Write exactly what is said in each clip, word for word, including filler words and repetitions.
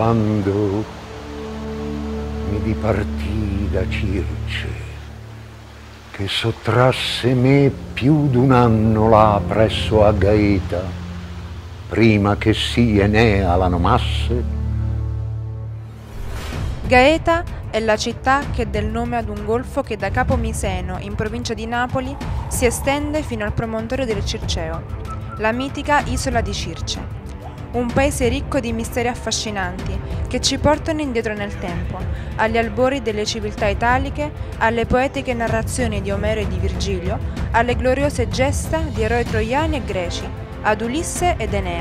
quando mi dipartii da Circe, che sottrasse me più d'un anno là presso a Gaeta, prima che sì Enea la nomasse. Gaeta è la città che dà il nome ad un golfo che da Capo Miseno, in provincia di Napoli, si estende fino al promontorio del Circeo, la mitica isola di Circe. Un paese ricco di misteri affascinanti che ci portano indietro nel tempo, agli albori delle civiltà italiche, alle poetiche narrazioni di Omero e di Virgilio, alle gloriose gesta di eroi troiani e greci, ad Ulisse ed Enea.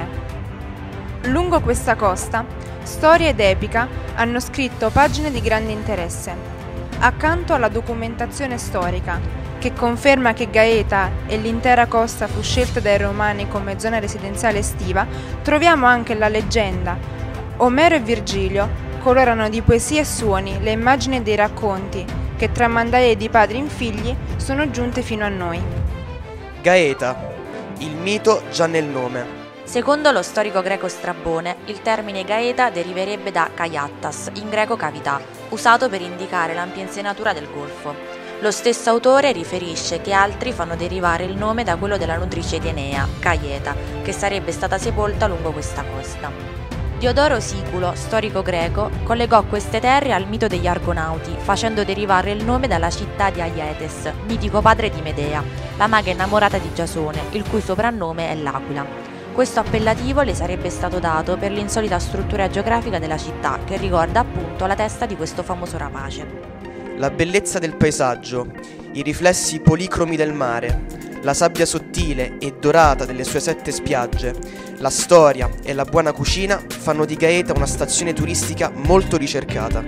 Lungo questa costa, storia ed epica hanno scritto pagine di grande interesse. Accanto alla documentazione storica, che conferma che Gaeta e l'intera costa fu scelta dai Romani come zona residenziale estiva, troviamo anche la leggenda. Omero e Virgilio colorano di poesie e suoni le immagini dei racconti che tra mandaie di padri in figli sono giunte fino a noi. Gaeta, il mito già nel nome. Secondo lo storico greco Strabone, il termine Gaeta deriverebbe da kaiattas, in greco cavità, usato per indicare l'ampiezza natura del golfo. Lo stesso autore riferisce che altri fanno derivare il nome da quello della nutrice di Enea, Caieta, che sarebbe stata sepolta lungo questa costa. Diodoro Siculo, storico greco, collegò queste terre al mito degli Argonauti, facendo derivare il nome dalla città di Aietes, mitico padre di Medea, la maga innamorata di Giasone, il cui soprannome è l'Aquila. Questo appellativo le sarebbe stato dato per l'insolita struttura geografica della città, che ricorda appunto la testa di questo famoso rapace. La bellezza del paesaggio, i riflessi policromi del mare, la sabbia sottile e dorata delle sue sette spiagge, la storia e la buona cucina fanno di Gaeta una stazione turistica molto ricercata.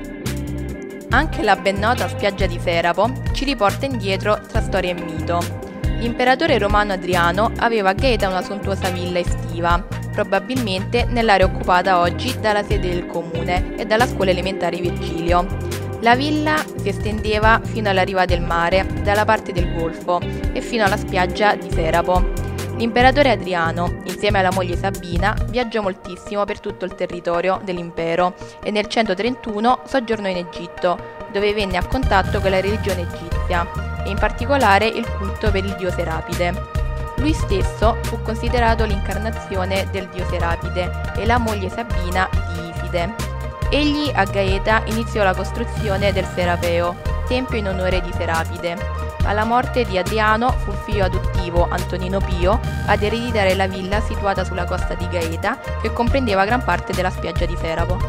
Anche la ben nota spiaggia di Serapo ci riporta indietro tra storia e mito. L'imperatore romano Adriano aveva a Gaeta una sontuosa villa estiva, probabilmente nell'area occupata oggi dalla sede del comune e dalla scuola elementare Virgilio. La villa si estendeva fino alla riva del mare, dalla parte del golfo, e fino alla spiaggia di Serapo. L'imperatore Adriano, insieme alla moglie Sabina, viaggiò moltissimo per tutto il territorio dell'impero e nel centotrentuno soggiornò in Egitto, dove venne a contatto con la religione egizia e in particolare il culto per il dio Serapide. Lui stesso fu considerato l'incarnazione del dio Serapide e la moglie Sabina di Iside. Egli a Gaeta iniziò la costruzione del Serapeo, tempio in onore di Serapide. Alla morte di Adriano fu il figlio adottivo Antonino Pio ad ereditare la villa situata sulla costa di Gaeta, che comprendeva gran parte della spiaggia di Serapo.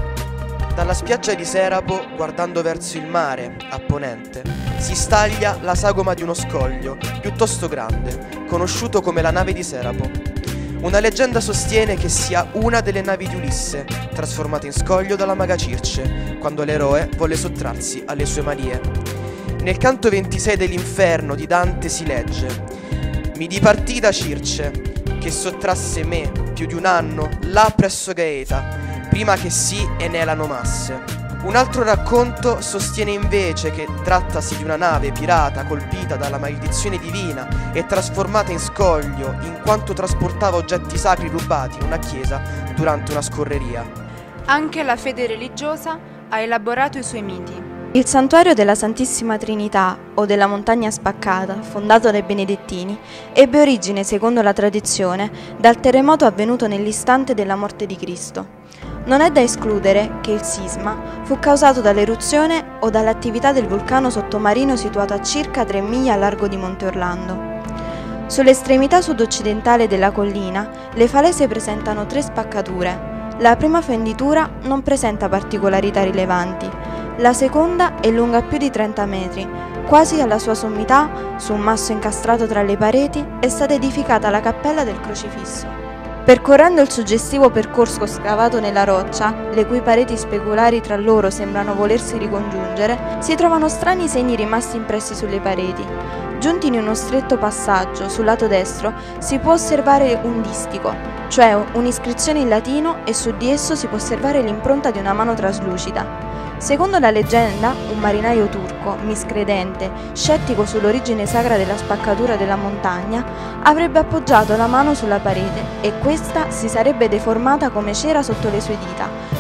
Dalla spiaggia di Serapo, guardando verso il mare, a ponente, si staglia la sagoma di uno scoglio piuttosto grande, conosciuto come la nave di Serapo. Una leggenda sostiene che sia una delle navi di Ulisse, trasformata in scoglio dalla maga Circe, quando l'eroe volle sottrarsi alle sue manie. Nel canto ventisei dell'Inferno di Dante si legge: «Mi dipartii da Circe, che sottrasse me più di un anno là presso Gaeta, prima che sì Enea la nomasse». Un altro racconto sostiene invece che trattasi di una nave pirata colpita dalla maledizione divina e trasformata in scoglio in quanto trasportava oggetti sacri rubati in una chiesa durante una scorreria. Anche la fede religiosa ha elaborato i suoi miti. Il santuario della Santissima Trinità, o della Montagna Spaccata, fondato dai Benedettini, ebbe origine, secondo la tradizione, dal terremoto avvenuto nell'istante della morte di Cristo. Non è da escludere che il sisma fu causato dall'eruzione o dall'attività del vulcano sottomarino situato a circa tre miglia a largo di Monte Orlando. Sull'estremità sud-occidentale della collina, le falese presentano tre spaccature. La prima fenditura non presenta particolarità rilevanti. La seconda è lunga più di trenta metri. Quasi alla sua sommità, su un masso incastrato tra le pareti, è stata edificata la cappella del Crocifisso. Percorrendo il suggestivo percorso scavato nella roccia, le cui pareti speculari tra loro sembrano volersi ricongiungere, si trovano strani segni rimasti impressi sulle pareti. Giunti in uno stretto passaggio, sul lato destro, si può osservare un distico, cioè un'iscrizione in latino, e su di esso si può osservare l'impronta di una mano traslucida. Secondo la leggenda, un marinaio turco, miscredente, scettico sull'origine sacra della spaccatura della montagna, avrebbe appoggiato la mano sulla parete e questa si sarebbe deformata come cera sotto le sue dita,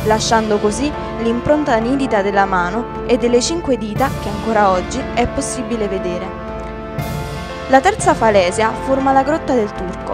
lasciando così l'impronta nitida della mano e delle cinque dita che ancora oggi è possibile vedere. La terza falesia forma la Grotta del Turco.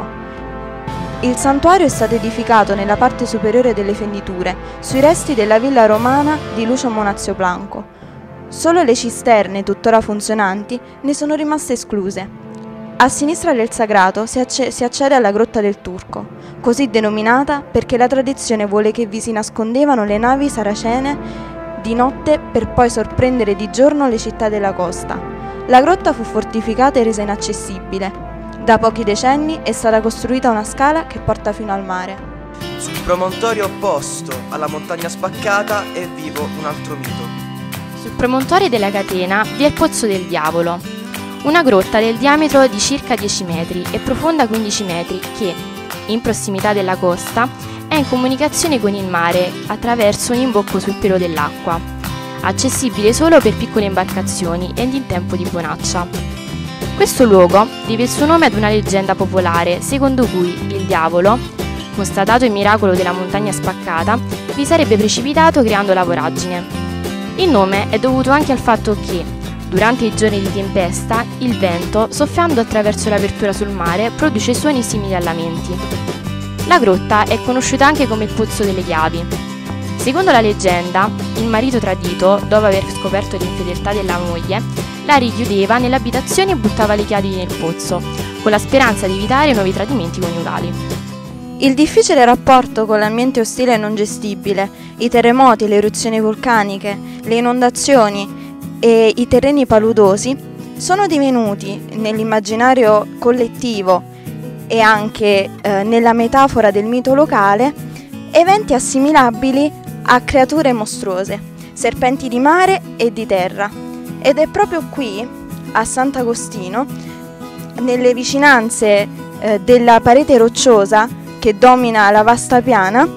Il santuario è stato edificato nella parte superiore delle fenditure, sui resti della villa romana di Lucio Monazio Blanco. Solo le cisterne, tuttora funzionanti, ne sono rimaste escluse. A sinistra del sagrato si, acc- si accede alla Grotta del Turco, così denominata perché la tradizione vuole che vi si nascondevano le navi saracene di notte per poi sorprendere di giorno le città della costa. La grotta fu fortificata e resa inaccessibile. Da pochi decenni è stata costruita una scala che porta fino al mare. Sul promontorio opposto alla montagna spaccata è vivo un altro mito. Sul promontorio della catena vi è il Pozzo del Diavolo, una grotta del diametro di circa dieci metri e profonda quindici metri che, in prossimità della costa, è in comunicazione con il mare attraverso un imbocco sul pelo dell'acqua, accessibile solo per piccole imbarcazioni ed in tempo di bonaccia. Questo luogo deve il suo nome ad una leggenda popolare secondo cui il diavolo, constatato il miracolo della montagna spaccata, vi sarebbe precipitato creando la voragine. Il nome è dovuto anche al fatto che, durante i giorni di tempesta, il vento, soffiando attraverso l'apertura sul mare, produce suoni simili a lamenti. La grotta è conosciuta anche come il Pozzo delle Chiavi. Secondo la leggenda, il marito tradito, dopo aver scoperto l'infedeltà della moglie, la richiudeva nell'abitazione e buttava le chiavi nel pozzo, con la speranza di evitare nuovi tradimenti coniugali. Il difficile rapporto con l'ambiente ostile e non gestibile, i terremoti, le eruzioni vulcaniche, le inondazioni e i terreni paludosi sono divenuti nell'immaginario collettivo e anche eh, nella metafora del mito locale eventi assimilabili a creature mostruose, serpenti di mare e di terra. Ed è proprio qui, a Sant'Agostino, nelle vicinanze eh, della parete rocciosa che domina la vasta piana,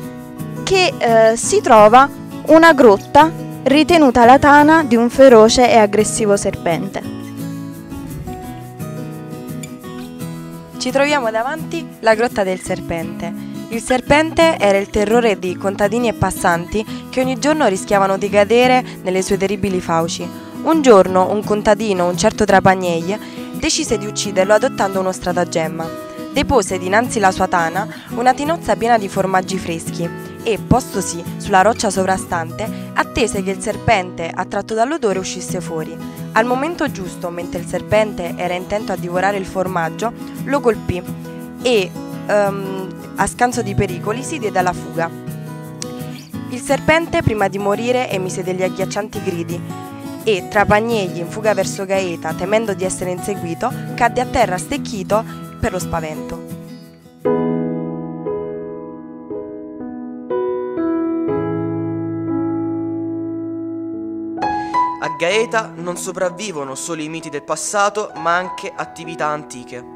che eh, si trova una grotta ritenuta la tana di un feroce e aggressivo serpente. Ci troviamo davanti la Grotta del Serpente. Il serpente era il terrore di contadini e passanti che ogni giorno rischiavano di cadere nelle sue terribili fauci. Un giorno un contadino, un certo Trapagnegli, decise di ucciderlo adottando uno stratagemma. Depose dinanzi la sua tana una tinozza piena di formaggi freschi e, postosi sulla roccia sovrastante, attese che il serpente, attratto dall'odore, uscisse fuori. Al momento giusto, mentre il serpente era intento a divorare il formaggio, lo colpì e, um, a scanso di pericoli, si diede alla fuga. Il serpente, prima di morire, emise degli agghiaccianti gridi e Trapagnegli, in fuga verso Gaeta, temendo di essere inseguito, cadde a terra stecchito per lo spavento. A Gaeta non sopravvivono solo i miti del passato, ma anche attività antiche.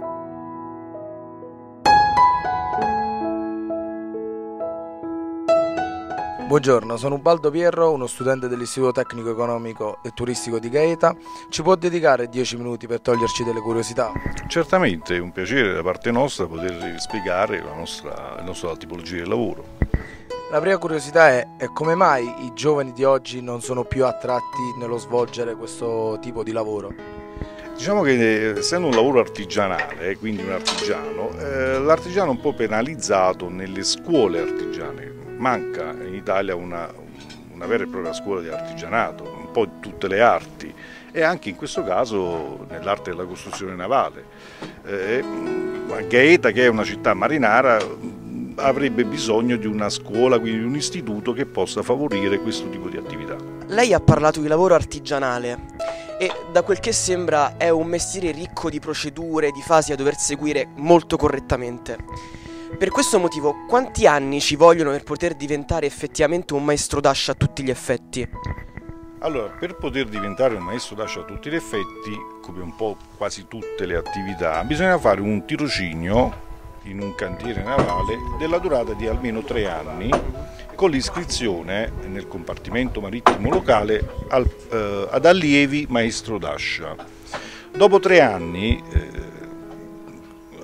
Buongiorno, sono Ubaldo Pierro, uno studente dell'Istituto Tecnico Economico e Turistico di Gaeta. Ci può dedicare dieci minuti per toglierci delle curiosità? Certamente, è un piacere da parte nostra poter spiegare la nostra, la nostra tipologia di lavoro. La prima curiosità è, è come mai i giovani di oggi non sono più attratti nello svolgere questo tipo di lavoro? Diciamo che essendo un lavoro artigianale, quindi un artigiano, eh, l'artigiano è un po' penalizzato nelle scuole artigiane. Manca in Italia una, una vera e propria scuola di artigianato, un po' di tutte le arti e anche in questo caso nell'arte della costruzione navale. Eh, Gaeta, che è una città marinara, avrebbe bisogno di una scuola, quindi di un istituto che possa favorire questo tipo di attività. Lei ha parlato di lavoro artigianale e da quel che sembra è un mestiere ricco di procedure, di fasi da dover seguire molto correttamente. Per questo motivo, quanti anni ci vogliono per poter diventare effettivamente un maestro d'ascia a tutti gli effetti? Allora, per poter diventare un maestro d'ascia a tutti gli effetti, come un po' quasi tutte le attività, bisogna fare un tirocinio in un cantiere navale della durata di almeno tre anni con l'iscrizione nel compartimento marittimo locale al, eh, ad allievi maestro d'ascia. Dopo tre anni, eh,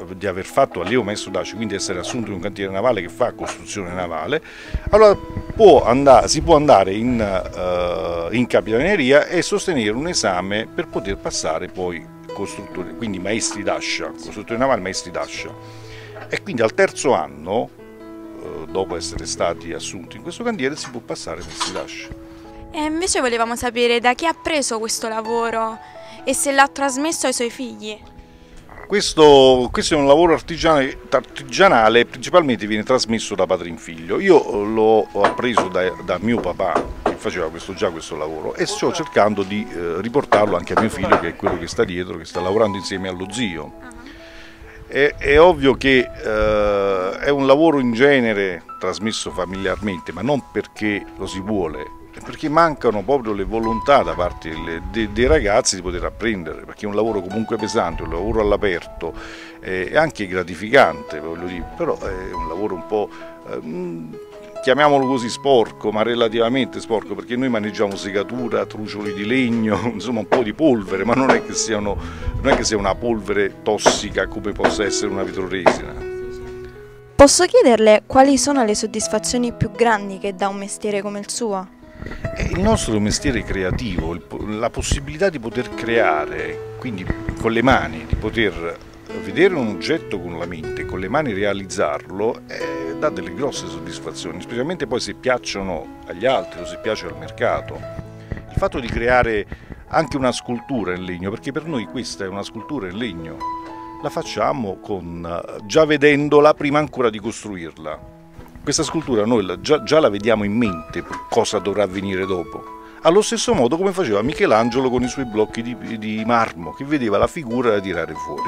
di aver fatto allievo maestro d'ascia, quindi essere assunto in un cantiere navale che fa costruzione navale, allora può andare, si può andare in, uh, in capitaneria e sostenere un esame per poter passare poi costruttori, quindi maestri d'ascia, costruttori navali, maestri d'ascia. E quindi al terzo anno, uh, dopo essere stati assunti in questo cantiere, si può passare maestri d'ascia. E invece volevamo sapere da chi ha preso questo lavoro e se l'ha trasmesso ai suoi figli. Questo, questo è un lavoro artigianale, artigianale e principalmente viene trasmesso da padre in figlio. Io l'ho appreso da, da mio papà, che faceva questo, già questo lavoro, e sto cercando di eh, riportarlo anche a mio figlio, che è quello che sta dietro, che sta lavorando insieme allo zio. È, è ovvio che eh, è un lavoro in genere trasmesso familiarmente, ma non perché lo si vuole, perché mancano proprio le volontà da parte delle, de, dei ragazzi di poter apprendere, perché è un lavoro comunque pesante, un lavoro all'aperto, è eh, anche gratificante, voglio dire, però è un lavoro un po', eh, chiamiamolo così, sporco, ma relativamente sporco, perché noi maneggiamo segatura, trucioli di legno, insomma un po' di polvere, ma non è che, siano, non è che sia una polvere tossica come possa essere una vetroresina. Posso chiederle quali sono le soddisfazioni più grandi che dà un mestiere come il suo? Il nostro è un mestiere creativo, la possibilità di poter creare, quindi con le mani, di poter vedere un oggetto con la mente, con le mani realizzarlo, eh, dà delle grosse soddisfazioni, specialmente poi se piacciono agli altri o se piace al mercato. Il fatto di creare anche una scultura in legno, perché per noi questa è una scultura in legno, la facciamo con, già vedendola prima ancora di costruirla. Questa scultura noi la, già, già la vediamo in mente cosa dovrà avvenire dopo. Allo stesso modo come faceva Michelangelo con i suoi blocchi di, di marmo, che vedeva la figura da tirare fuori.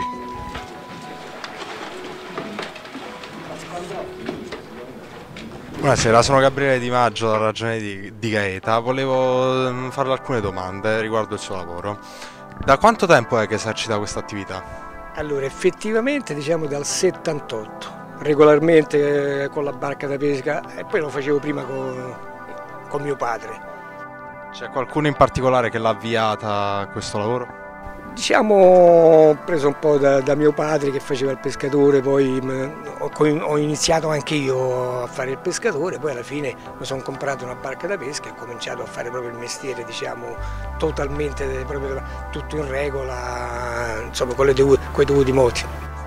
Buonasera, sono Gabriele Di Maggio dalla Ragione di, di Gaeta. Volevo farle alcune domande riguardo il suo lavoro. Da quanto tempo è che esercita questa attività? Allora, effettivamente diciamo dal settantotto. Regolarmente eh, con la barca da pesca, e poi lo facevo prima con, con mio padre. C'è qualcuno in particolare che l'ha avviata a questo lavoro? Diciamo, ho preso un po' da, da mio padre che faceva il pescatore, poi mh, ho, ho iniziato anche io a fare il pescatore, poi alla fine mi sono comprato una barca da pesca e ho cominciato a fare proprio il mestiere, diciamo, totalmente, proprio tutto in regola, insomma, con, le dovu- con i dovuti moti.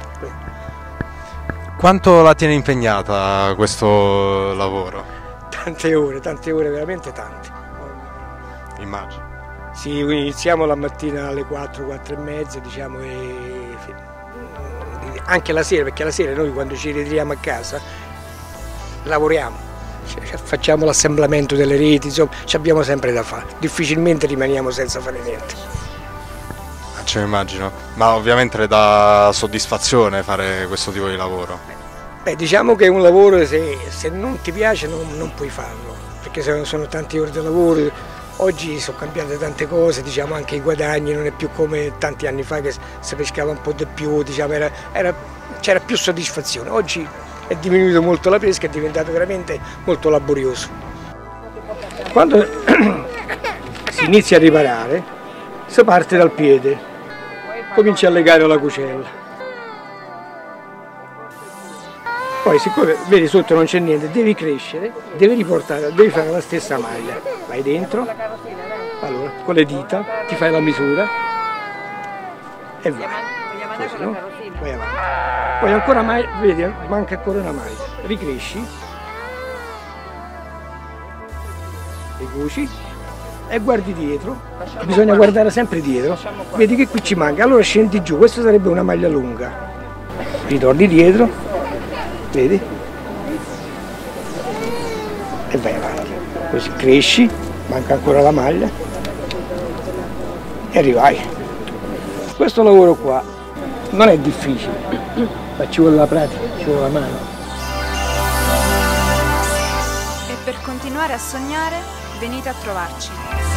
Quanto la tiene impegnata questo lavoro? Tante ore, tante ore, veramente tante. Immagino. Sì, iniziamo la mattina alle quattro, quattro e mezza, diciamo, e anche la sera, perché la sera noi quando ci ritroviamo a casa lavoriamo, facciamo l'assemblamento delle reti, insomma, ci abbiamo sempre da fare, difficilmente rimaniamo senza fare niente. Ce lo immagino, ma ovviamente le dà soddisfazione fare questo tipo di lavoro? Beh, diciamo che è un lavoro, se, se non ti piace non, non puoi farlo, perché sono, sono tante ore di lavoro, oggi sono cambiate tante cose, diciamo anche i guadagni, non è più come tanti anni fa che si pescava un po' di più, diciamo, era, era, c'era più soddisfazione, oggi è diminuito molto la pesca, è diventato veramente molto laborioso. Quando si inizia a riparare, si parte dal piede. Cominci a legare la cucella, poi siccome vedi sotto non c'è niente, devi crescere, devi riportare, devi fare la stessa maglia, vai dentro, allora con le dita ti fai la misura e vai, così, no? Vai avanti, poi ancora mai, vedi, manca ancora una maglia, ricresci, ricuci e guardi dietro, bisogna guardare sempre dietro, vedi che qui ci manca, allora scendi giù, questa sarebbe una maglia lunga, ritorni dietro, vedi, e vai avanti, così cresci, manca ancora la maglia e arrivai. Questo lavoro qua non è difficile, ma ci vuole la pratica, ci vuole la mano. E per continuare a sognare, venite a trovarci.